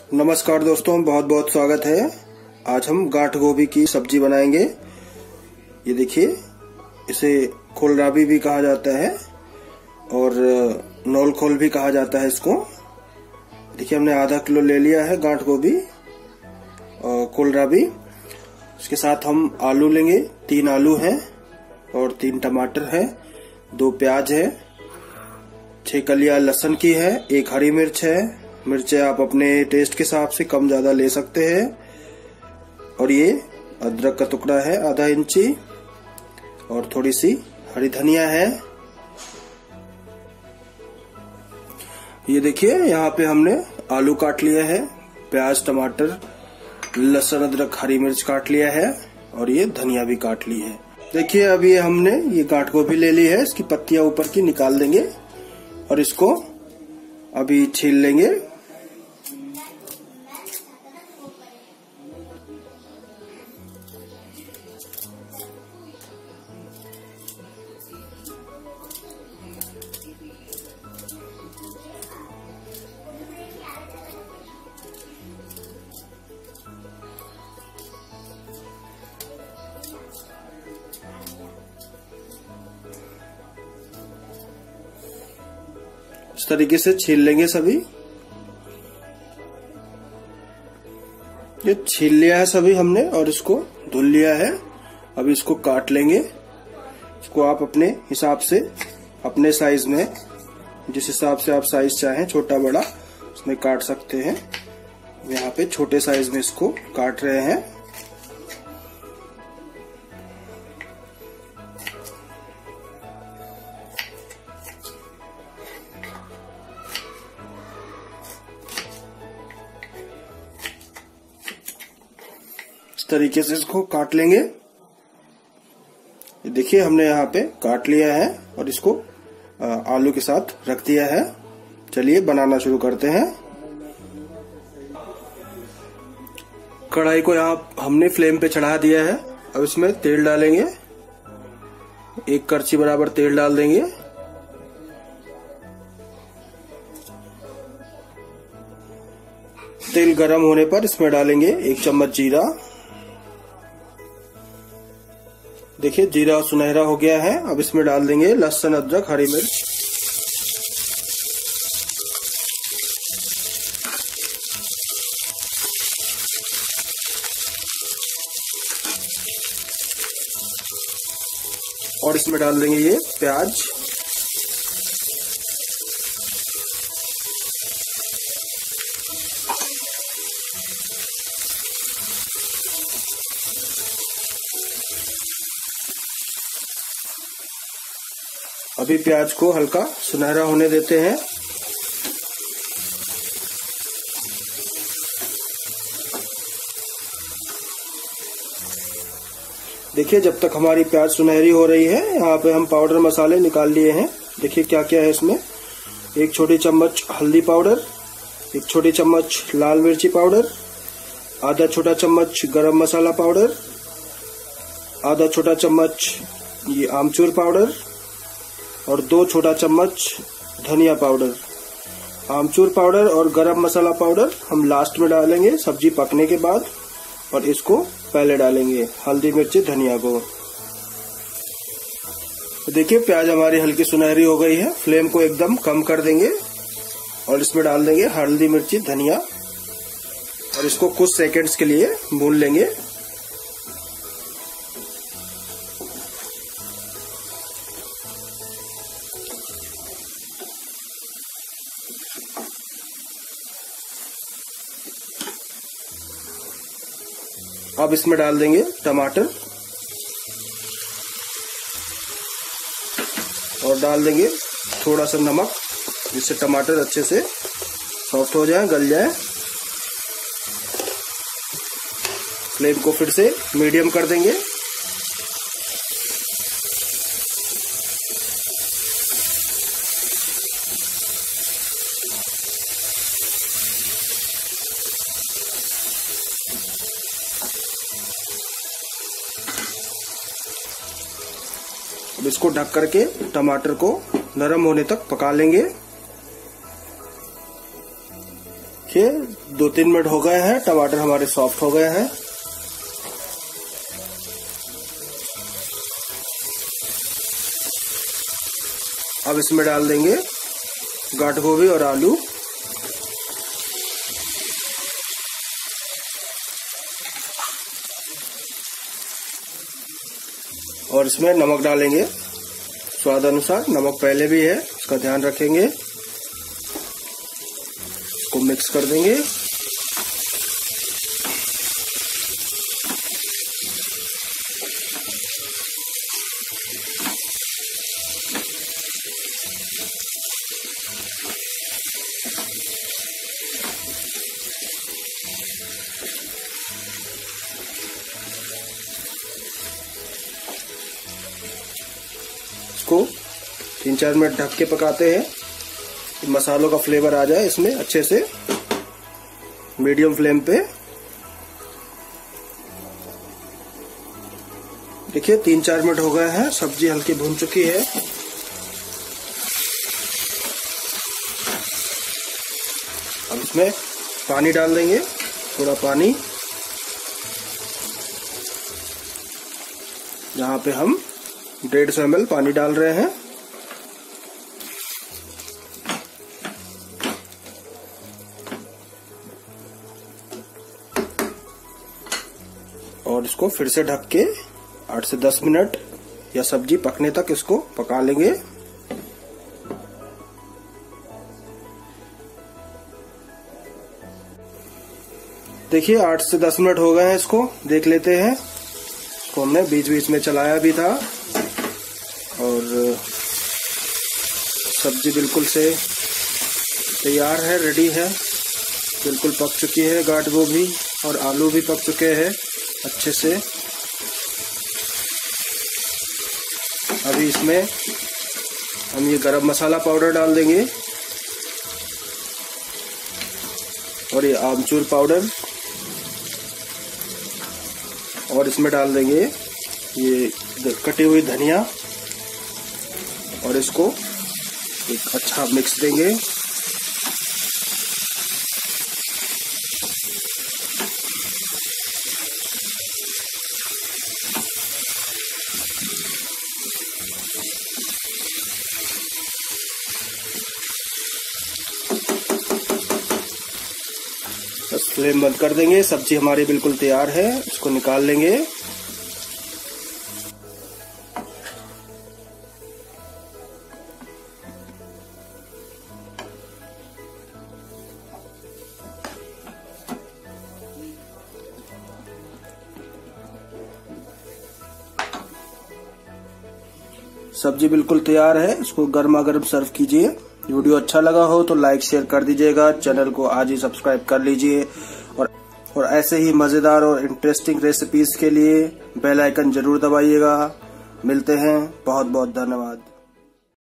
नमस्कार दोस्तों, बहुत बहुत स्वागत है। आज हम गांठ गोभी की सब्जी बनाएंगे। ये देखिए, इसे कोलराबी भी कहा जाता है और नौल खोल भी कहा जाता है इसको। देखिए, हमने आधा किलो ले लिया है गांठ गोभी और कोलराबी। इसके साथ हम आलू लेंगे, 3 आलू हैं और 3 टमाटर है, 2 प्याज है, 6 कलियां लहसुन की है, 1 हरी मिर्च है। मिर्चें आप अपने टेस्ट के हिसाब से कम ज्यादा ले सकते हैं। और ये अदरक का टुकड़ा है आधा इंची और थोड़ी सी हरी धनिया है। ये देखिए, यहाँ पे हमने आलू काट लिया है, प्याज टमाटर लहसुन अदरक हरी मिर्च काट लिया है और ये धनिया भी काट ली है। देखिए, अभी हमने ये गांठ गोभी ले ली है, इसकी पत्तियां ऊपर की निकाल देंगे और इसको अभी छील लेंगे। इस तरीके से छील लेंगे सभी। ये छील लिया है सभी हमने और इसको धुल लिया है। अब इसको काट लेंगे। इसको आप अपने हिसाब से, अपने साइज में, जिस हिसाब से आप साइज चाहें छोटा बड़ा उसमें काट सकते हैं। यहाँ पे छोटे साइज में इसको काट रहे हैं। तरीके से इसको काट लेंगे। देखिए, हमने यहाँ पे काट लिया है और इसको आलू के साथ रख दिया है। चलिए बनाना शुरू करते हैं। कढ़ाई को यहाँ हमने फ्लेम पे चढ़ा दिया है। अब इसमें तेल डालेंगे, 1 करछी बराबर तेल डाल देंगे। तेल गरम होने पर इसमें डालेंगे 1 चम्मच जीरा। देखिए, जीरा सुनहरा हो गया है। अब इसमें डाल देंगे लहसुन अदरक हरी मिर्च। और इसमें डाल देंगे ये प्याज। अभी प्याज को हल्का सुनहरा होने देते हैं। देखिए, जब तक हमारी प्याज सुनहरी हो रही है, यहाँ पे हम पाउडर मसाले निकाल लिए हैं। देखिए क्या क्या है इसमें। 1 छोटी चम्मच हल्दी पाउडर, 1 छोटी चम्मच लाल मिर्ची पाउडर, आधा छोटा चम्मच गरम मसाला पाउडर, आधा छोटा चम्मच ये आमचूर पाउडर और 2 छोटा चम्मच धनिया पाउडर। आमचूर पाउडर और गरम मसाला पाउडर हम लास्ट में डालेंगे सब्जी पकने के बाद, और इसको पहले डालेंगे हल्दी मिर्ची धनिया को। देखिए, प्याज हमारी हल्की सुनहरी हो गई है। फ्लेम को एकदम कम कर देंगे और इसमें डाल देंगे हल्दी मिर्ची धनिया और इसको कुछ सेकंड्स के लिए भून लेंगे। अब इसमें डाल देंगे टमाटर और डाल देंगे थोड़ा सा नमक, जिससे टमाटर अच्छे से सॉफ्ट हो जाए, गल जाए। फ्लेम को फिर से मीडियम कर देंगे। अब इसको ढक करके टमाटर को नरम होने तक पका लेंगे। देखिए 2-3 मिनट हो गए हैं, टमाटर हमारे सॉफ्ट हो गए हैं। अब इसमें डाल देंगे गांठ गोभी और आलू। और इसमें नमक डालेंगे स्वाद अनुसार, नमक पहले भी है, इसका ध्यान रखेंगे। इसको मिक्स कर देंगे। इसको 3-4 मिनट ढक के पकाते हैं, मसालों का फ्लेवर आ जाए इसमें अच्छे से। मीडियम फ्लेम पे देखिए 3-4 मिनट हो गए हैं, सब्जी हल्की भून चुकी है। अब इसमें पानी डाल देंगे, थोड़ा पानी, यहाँ पे हम 150 ml पानी डाल रहे हैं। और इसको फिर से ढक के 8 से 10 मिनट या सब्जी पकने तक इसको पका लेंगे। देखिए 8 से 10 मिनट हो गए हैं, इसको देख लेते हैं। इसको हमने बीच बीच में चलाया भी था और सब्जी बिल्कुल से तैयार है, रेडी है, बिल्कुल पक चुकी है। गांठ गोभी और आलू भी पक चुके हैं अच्छे से। अभी इसमें हम ये गरम मसाला पाउडर डाल देंगे और ये आमचूर पाउडर, और इसमें डाल देंगे ये कटी हुई धनिया और इसको एक अच्छा मिक्स देंगे। बस फ्लेम बंद कर देंगे। सब्जी हमारी बिल्कुल तैयार है, इसको निकाल लेंगे। सब्जी बिल्कुल तैयार है, इसको गर्मा गर्म सर्व कीजिए। वीडियो अच्छा लगा हो तो लाइक शेयर कर दीजिएगा, चैनल को आज ही सब्सक्राइब कर लीजिए और ऐसे ही मजेदार और इंटरेस्टिंग रेसिपीज के लिए बेल आइकन जरूर दबाइएगा। मिलते हैं, बहुत बहुत धन्यवाद।